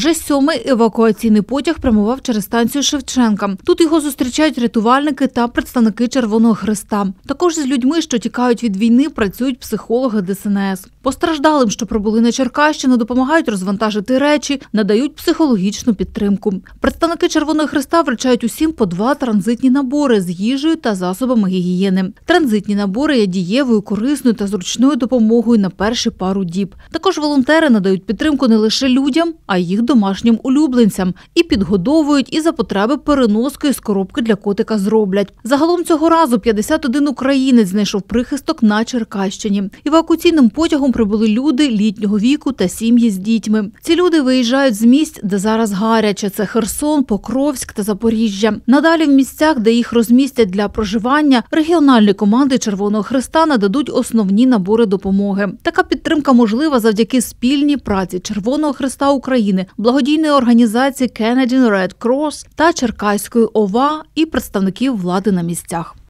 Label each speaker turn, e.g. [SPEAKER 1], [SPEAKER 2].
[SPEAKER 1] Вже 7-й евакуаційний потяг прямував через станцію Шевченка. Тут його зустрічають рятувальники та представники Червоного Хреста. Також з людьми, що тікають від війни, працюють психологи ДСНС. Постраждалим, що прибули на Черкащину, допомагають розвантажити речі, надають психологічну підтримку. Представники Червоного Хреста вручають усім по 2 транзитні набори з їжею та засобами гігієни. Транзитні набори є дієвою, корисною та зручною допомогою на перші пару діб. Також волонтери надають підтримку не лише людям, а й їх домашнім улюбленцям. І підгодовують, і за потреби переноски з коробки для котика зроблять. Загалом цього разу 51 українець знайшов прихисток на Черкащині. Евакуаційним потягом прибули люди літнього віку та сім'ї з дітьми. Ці люди виїжджають з місць, де зараз гаряче. Це Херсон, Покровськ та Запоріжжя. Надалі в місцях, де їх розмістять для проживання, регіональні команди Червоного Хреста нададуть основні набори допомоги. Така підтримка можлива завдяки спільній праці Червоного Хреста України, благодійної організації Canadian Red Cross та Черкаської ОВА і представників влади на місцях.